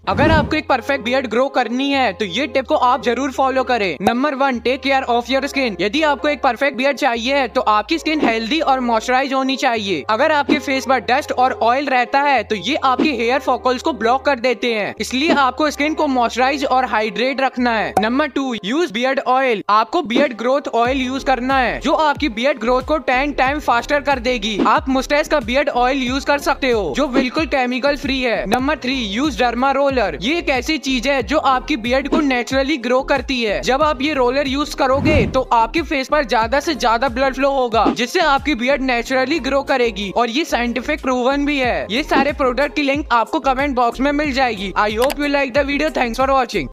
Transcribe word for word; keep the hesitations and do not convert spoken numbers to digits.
अगर आपको एक परफेक्ट बियर्ड ग्रो करनी है तो ये टिप को आप जरूर फॉलो करें। Number one, take care of your skin. यदि आपको एक परफेक्ट बियर्ड चाहिए तो आपकी स्किन हेल्दी और मॉइस्चराइज होनी चाहिए। अगर आपके फेस पर डस्ट और ऑयल रहता है तो ये आपके हेयर फॉलिकल्स को ब्लॉक कर देते हैं, इसलिए आपको स्किन को मॉइस्चराइज और हाइड्रेट रखना है। Number two, use beard oil. आपको बियर्ड ग्रोथ ऑयल यूज करना है जो आपकी बियर्ड ग्रोथ को टेन टाइम फास्टर कर देगी। आप मुस्टैच का बियर्ड ऑयल यूज कर सकते हो जो बिल्कुल केमिकल फ्री है। Number three, use derma roller. ये एक ऐसी चीज है जो आपकी बियर्ड को नेचुरली ग्रो करती है। जब आप ये रोलर यूज करोगे तो आपके फेस पर ज्यादा से ज्यादा ब्लड फ्लो होगा जिससे आपकी बियर्ड नेचुरली ग्रो करेगी और ये साइंटिफिक प्रूवन भी है। ये सारे प्रोडक्ट की लिंक आपको कमेंट बॉक्स में मिल जाएगी। I hope you like the video. Thanks for watching.